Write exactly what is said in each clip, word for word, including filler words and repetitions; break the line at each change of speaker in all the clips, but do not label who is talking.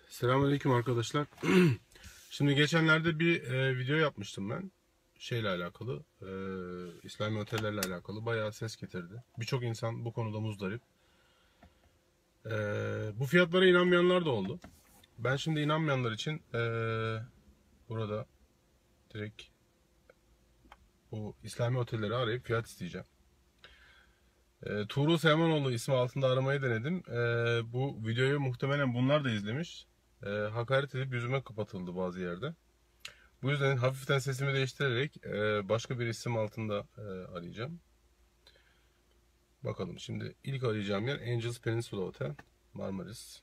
Selamünaleyküm arkadaşlar. Şimdi geçenlerde bir e, video yapmıştım ben. Şeyle alakalı, e, İslami otellerle alakalı bayağı ses getirdi. Birçok insan bu konuda muzdarip. E, bu fiyatlara inanmayanlar da oldu. Ben şimdi inanmayanlar için e, burada direkt bu İslami otelleri arayıp fiyat isteyeceğim. E, Tuğrul Selmanoğlu ismi altında aramayı denedim. E, bu videoyu muhtemelen bunlar da izlemiş. E, hakaret edip yüzüme kapatıldı bazı yerde. Bu yüzden hafiften sesimi değiştirerek e, başka bir isim altında e, arayacağım. Bakalım şimdi ilk arayacağım yer Angels Peninsula Hotel, Marmaris.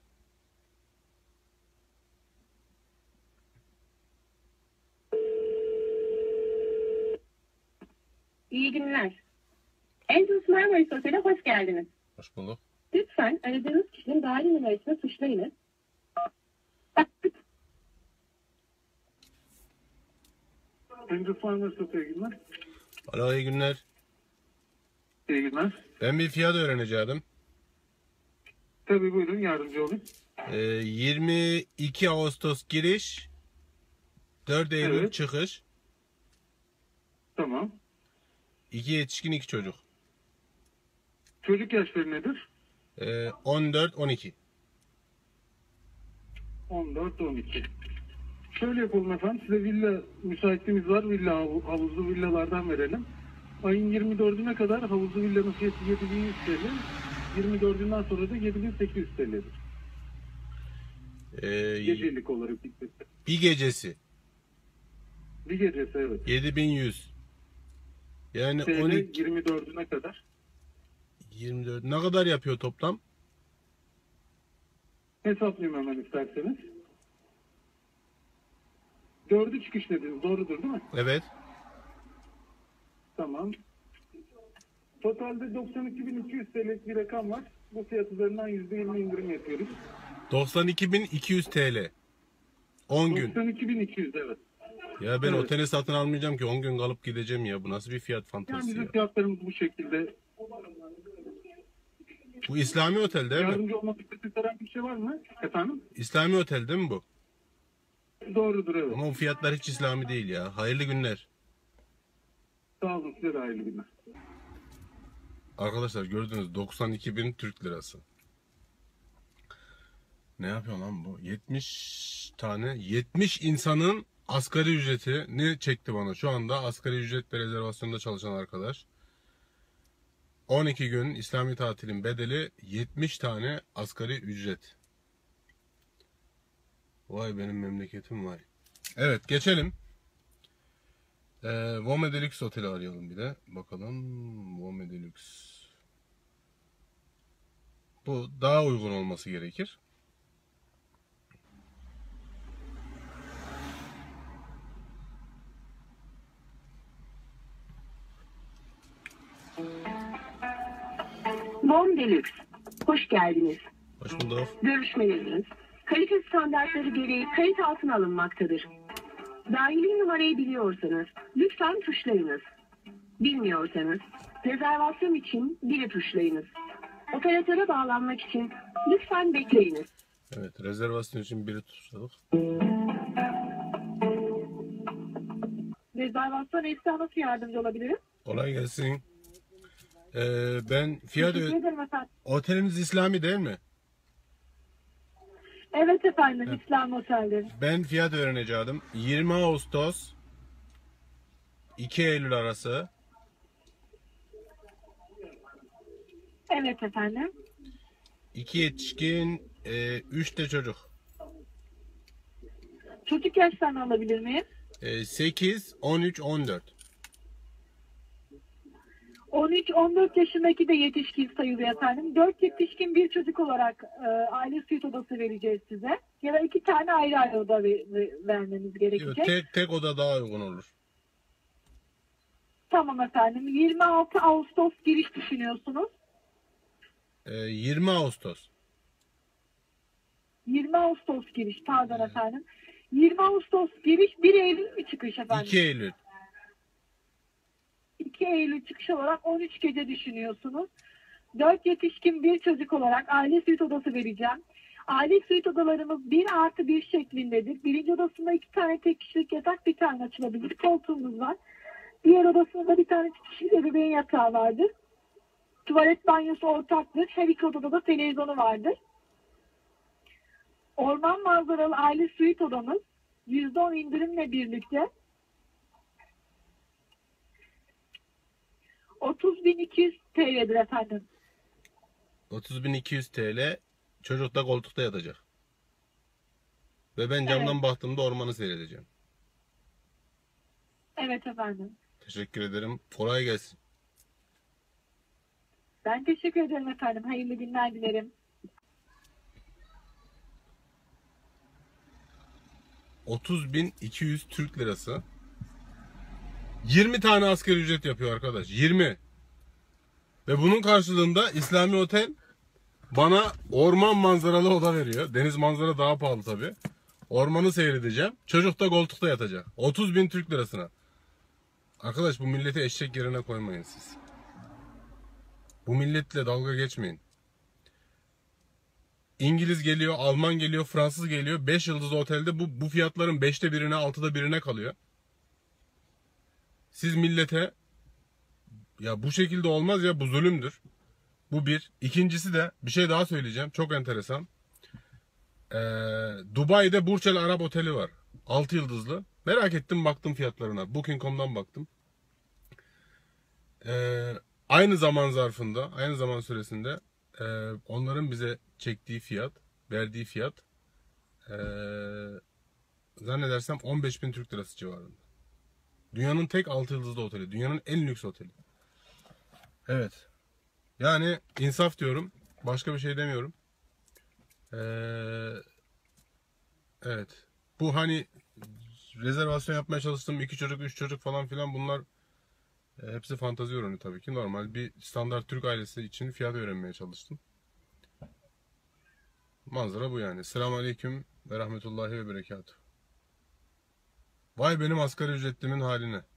İyi günler. Angels Marmaris Otel'e hoş geldiniz.
Hoş bulduk.
Lütfen aradığınız kişinin dahili numarasını tuşlayınız.
Angels Marmaris Otel'e iyi günler.
Alo, iyi günler.
İyi günler.
Ben bir fiyat öğreneceğim.
Tabii buyurun yardımcı olun.
E, yirmi iki Ağustos giriş, dört Eylül
Evet.
çıkış.
Tamam.
iki yetişkin, iki çocuk.
Çocuk yaşları nedir?
E, on dört on iki.
on dört on iki. Şöyle yapalım efendim. Size villa müsaitliğimiz var. Villa hav- havuzlu villalardan verelim. Ayın yirmi dördüne kadar havuzlu villanın fiyatı yedi bin yüz T L. yirmi dördünden sonra da yedi bin sekiz yüz T L'dir.
E,
Gecelik olarak bir,
bir gecesi
bir gecesi evet.
yedi bin yüz. Yani
T
on
L
iki,
yirmi dördüne kadar.
yirmi dört ne kadar yapıyor toplam?
Hesaplayayım hemen isterseniz. Dördü çıkış dediniz. Doğrudur değil mi?
Evet.
Tamam. Totalde doksan iki bin iki yüz T L'lik bir rakam var. Bu fiyat üzerinden yüzde yirmi indirim yapıyoruz.
doksan iki bin iki yüz T L. on gün.
doksan iki bin iki yüz evet.
Ya ben
Evet.
oteli satın almayacağım ki, on gün kalıp gideceğim ya. Bu nasıl bir fiyat
Yani
fantezisi
bizim
ya?
fiyatlarımız bu şekilde.
Bu İslami otel değil mi?
Yardımcı olmak istediğiniz herhangi bir şey var mı? Efendim?
İslami otel değil mi bu?
Doğrudur evet.
Ama bu fiyatlar hiç İslami değil ya. Hayırlı günler.
Sağ olun size de hayırlı günler.
Arkadaşlar gördünüz, doksan iki bin Türk lirası. Ne yapıyor lan bu? yetmiş tane, yetmiş insanın asgari ücretini çekti bana. Şu anda asgari ücret ve rezervasyonda çalışan arkadaş. on iki gün İslami tatilin bedeli yetmiş tane asgari ücret. Vay benim memleketim vay. Evet, geçelim. Ee, Vome Deluxe Otel'i arayalım bir de. Bakalım Vome Deluxe. Bu daha uygun olması gerekir.
Vom Deluxe. Hoş geldiniz.
Hoş bulduk.
Görüşmeleriniz kalite standartları gereği kayıt altına alınmaktadır. Dahili numarayı biliyorsanız lütfen tuşlayınız. Bilmiyorsanız rezervasyon için biri tuşlayınız. Operatöre bağlanmak için lütfen bekleyiniz.
Evet, rezervasyon için biri tuşladık.
Rezervasyon Esra nasıl yardımcı olabilirim?
Kolay gelsin. Ee, ben fiyat
Teşekkür
ö-
ederim efendim.
oteliniz İslami değil mi?
Evet efendim,
Evet.
İslam Otel'dir.
Ben fiyat öğreneceğim. yirmi Ağustos iki Eylül arası.
Evet efendim.
iki yetişkin, e, üç de çocuk.
Çocuk yaşlarını alabilir miyim?
E, sekiz, on üç, on dört.
on üç on dört yaşındaki de yetişkin sayılıyor efendim. dört yetişkin bir çocuk olarak e, aile suite odası vereceğiz size. Ya da iki tane ayrı ayrı oda ve, ve- vermeniz
Yok,
gerekecek.
tek tek oda daha uygun olur.
Tamam efendim. yirmi altı Ağustos giriş düşünüyorsunuz.
E, yirmi Ağustos.
yirmi Ağustos giriş pardon efendim. yirmi Ağustos giriş, bir Eylül mi çıkış efendim?
iki Eylül.
iki Eylül çıkış olarak on üç gece düşünüyorsunuz. dört yetişkin bir çocuk olarak aile suite odası vereceğim. Aile suite odalarımız bir artı bir şeklindedir. Birinci odasında iki tane tek kişilik yatak, bir tane açılabilir koltuğumuz var. Diğer odasında bir tane tek kişilik ebeveyn yatağı vardır. Tuvalet banyosu ortaktır. Her iki odada da televizyonu vardır. Orman manzaralı aile suite odamız yüzde on indirimle birlikte otuz bin iki yüz T L'dir efendim.
otuz bin iki yüz T L, çocuk da koltukta yatacak. Ve ben camdan
Evet.
baktığımda ormanı seyredeceğim.
Evet efendim.
Teşekkür ederim. Kolay gelsin.
Ben teşekkür ederim efendim. Hayırlı günler dilerim.
otuz bin iki yüz Türk lirası. yirmi tane asgari ücret yapıyor arkadaş. yirmi. Ve bunun karşılığında İslami Otel bana orman manzaralı oda veriyor. Deniz manzara daha pahalı tabi. Ormanı seyredeceğim. Çocuk da koltukta yatacak. otuz bin Türk lirasına. Arkadaş, bu milleti eşek yerine koymayın siz. Bu milletle dalga geçmeyin. İngiliz geliyor, Alman geliyor, Fransız geliyor. beş yıldızlı otelde bu, bu fiyatların beşte birine, altıda birine kalıyor. Siz millete, ya bu şekilde olmaz ya, bu zulümdür. Bu bir. İkincisi de bir şey daha söyleyeceğim. Çok enteresan. Ee, Dubai'de Burç El Arab Oteli var. altı yıldızlı. Merak ettim, baktım fiyatlarına. booking nokta com'dan baktım. Ee, aynı zaman zarfında, aynı zaman süresinde e, onların bize çektiği fiyat, verdiği fiyat e, zannedersem on beş bin Türk lirası civarında. Dünyanın tek altı yıldızlı oteli. Dünyanın en lüks oteli. Evet. Yani insaf diyorum. Başka bir şey demiyorum. Ee, evet. Bu hani rezervasyon yapmaya çalıştım. iki çocuk, üç çocuk falan filan, bunlar e, hepsi fantazi ürünü tabii ki. Normal bir standart Türk ailesi için fiyat öğrenmeye çalıştım. Manzara bu yani. Selamun Aleyküm ve Rahmetullahi ve Berekatuhu. Vay benim asgari ücretlimin haline.